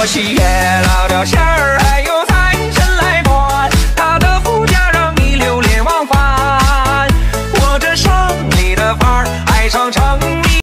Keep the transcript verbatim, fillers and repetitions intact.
我喜悦老掉馅儿，还有财神来管，他的福家让你流连忘返。我这胜利的范儿，爱上城。